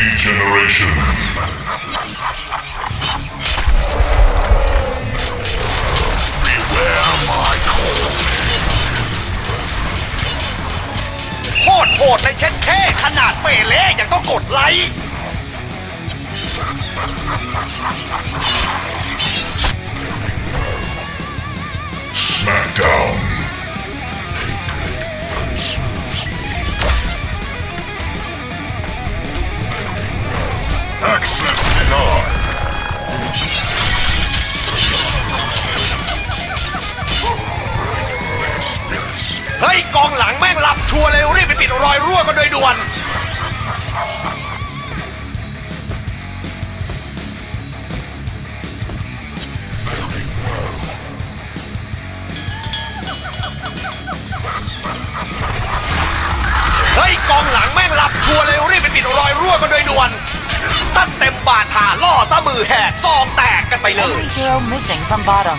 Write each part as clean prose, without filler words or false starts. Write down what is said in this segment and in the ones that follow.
Degeneration. โคตรโหดเลยเช็ดแค่ขนาดเปเล่ยังต้องกดไลค์ Smackdown. Access denied. เฮ้ยกองหลังแม่งหลับชัวร์เลยรีบไปปิดรอยรั่วกันโดยด่วน เฮ้ยกองหลังแม่งหลับชัวร์เลยรีบไปปิดรอยรั่วกันโดยด่วนซัดเต็มบาดผ่าล่อซะมือแหกซองแตกกันไปเลย Enemy hero missing from bottom.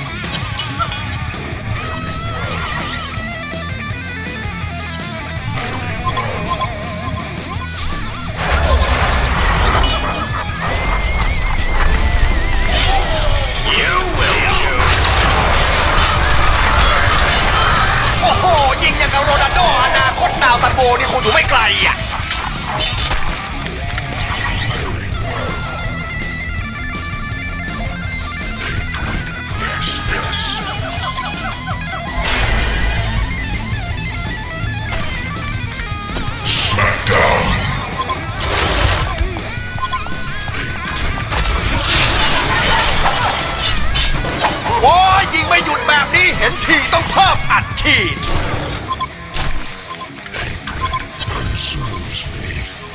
You will do. โอ้โหยิงอย่างกับโรนัลโดอนาคตดาวซันโบนี่คงอยู่ไม่ไกลอ่ะ Smackdown. โอ้ยยิงไม่หยุดแบบนี้เห็นทีต้องเพิ่มอัดฉีด Consumes me.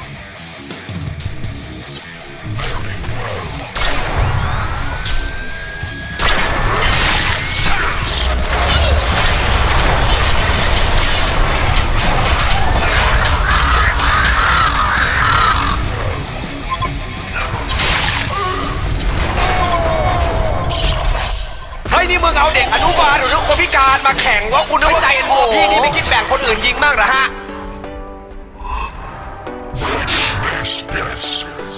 เฮ้ยนี่มึงเอาเด็กอนุบาลหรือคนพิการมาแข่งว่าคุณนึกว่าใจโหพี่นี่ไม่คิดแบ่งคนอื่นยิงบ้างเหรอฮะ Their spirits.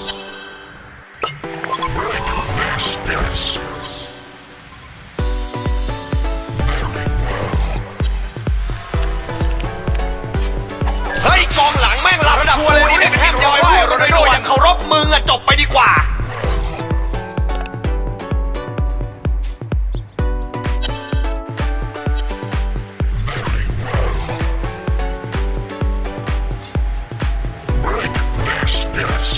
Break their spirits. เฮ้ยกองหลังแม่งหลับชัวร์เลยนี่เป็นแทบจะไหวโรนัลโดยังเคารพมึงอะจบไปดีกว่า Break their spirits.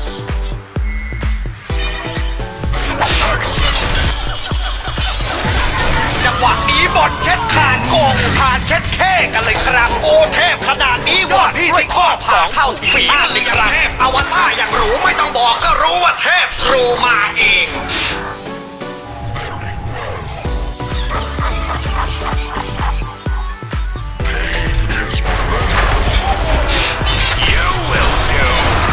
Access. จังหวะนี้บอลเช็ดขาดโกงผ่านเช็ดแค่กันเลยครับโอเทพขนาดนี้ว่าพี่ที่ข้อผ่าเข้าทีมชาติเลยครับเทพอวตารอย่างรู้ไม่ต้องบอกก็รู้ว่าเทพทรูมาเอง Is You will do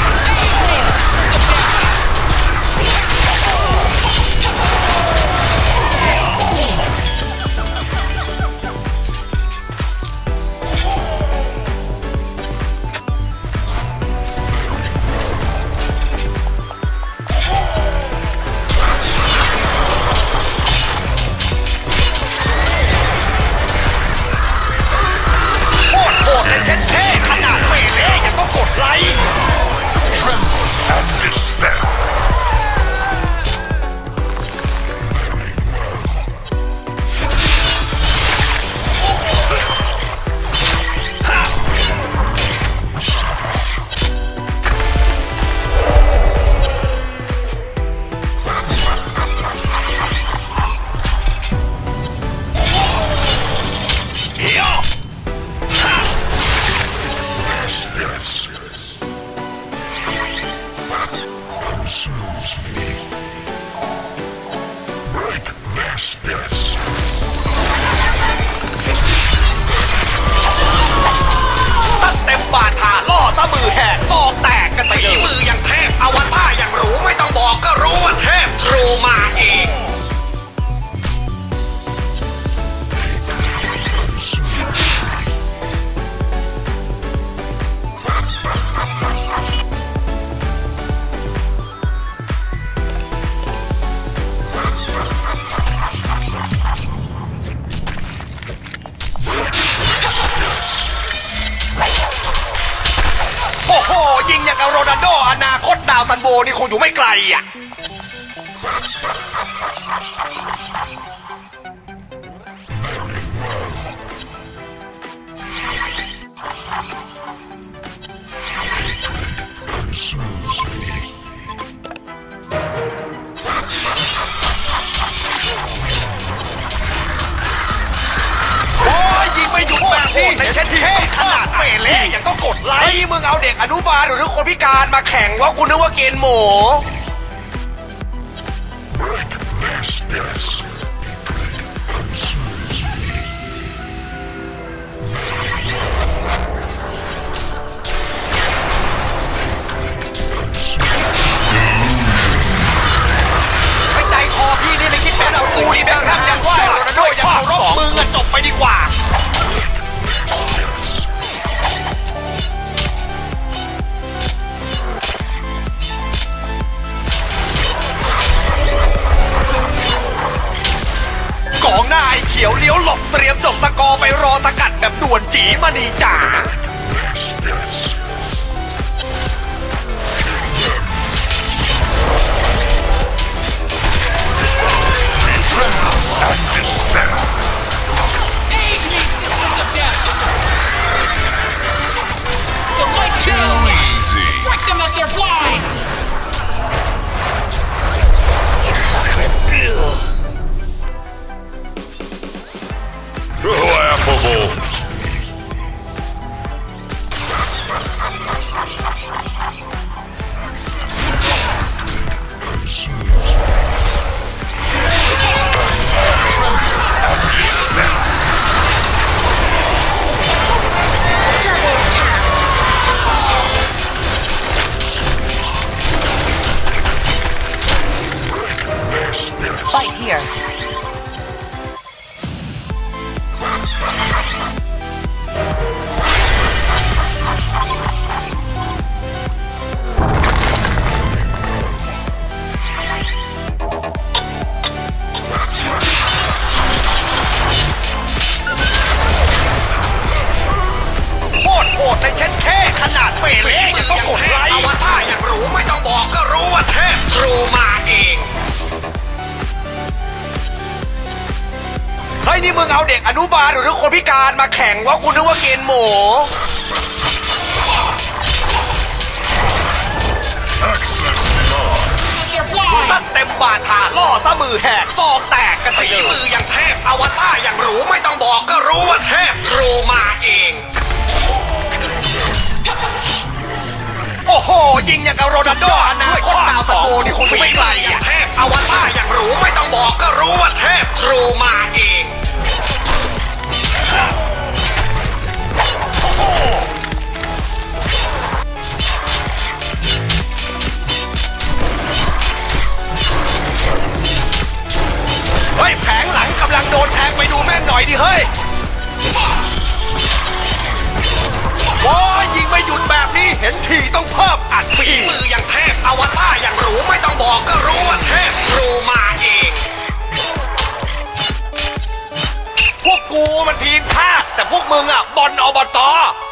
โคตรโหดเลยเช็ดแค่ขนาดเปเล่ยังต้องกดไลค์ strength and despair. Their spirits. Consumes me. Break their spirits. ซัดเต็มบาดผ่าล่อซะมือแหกซองแตกกันไปเลยฝีมืออย่างเทพอวตารอย่างรู้ไม่ต้องบอกก็รู้ว่าเทพทรูมาเอง Consumes me. าวซันโบนี่คงอยู่ไม่ไกลอ่ะยิงไม่หยุดแบบนี้ในเช่นที่ขนาดเปเล่ยังต้องกดไลค์มึงเอาเด็กอนุบาลหรือคนพิการมาแข่งว่ากูนึกว่าเกณฑ์หมู Their spirits. Consumes me. ไม่ใจคอพี่นี่ไม่คิดเป็นเอากูนี่แบงค์ยังไหวโรนัลโดยังเคารพมึงอะจบไปดีกว่าหน้าไอ้เขียวเลี้ยวหลบเตรียมจบสกอร์ไปรอสกัดแบบด่วนจีมณีจ๋า Fight here. โคตรโหดในเช่นแค่ขนาดเปเล่ยังต้องกดไลค์อวตารอย่างรู้ไม่ต้องบอกก็รู้ว่าเทพทรูมาเองเฮ้ยนี่มึงเอาเด็กอนุบาลหรือคนพิการมาแข่งว่ากูนึกว่าเกณฑ์หมูสัตว์เต็มบาทาล่อซะมือแหกซอกแตกกันไปเลยมืออย่างเทพอวตารอย่างรู้ไม่ต้องบอกก็รู้ว่าเทพทรูมาเองโอ้โหยิงอย่างกับโรนัลโดอนาคตดาวซันโบนี่คงไม่ไกลอ่ะเทพอวตารอย่างรู้ไม่ต้องบอกก็รู้ว่าเทพทรูมาเองเฮ้ยแผงหลังกำลังโดนแทงไปดูแม่นหน่อยดิเฮ้ยโอ้ยยิงไม่หยุดแบบนี้เห็นทีต้องเพิ่มอัดฝีมืออย่างเทพอวตารอย่างรู้ไม่ต้องบอกก็รู้ว่าเทพทรูมาเองพวกกูมันทีมชาติแต่พวกมึงอ่ะบอลอบต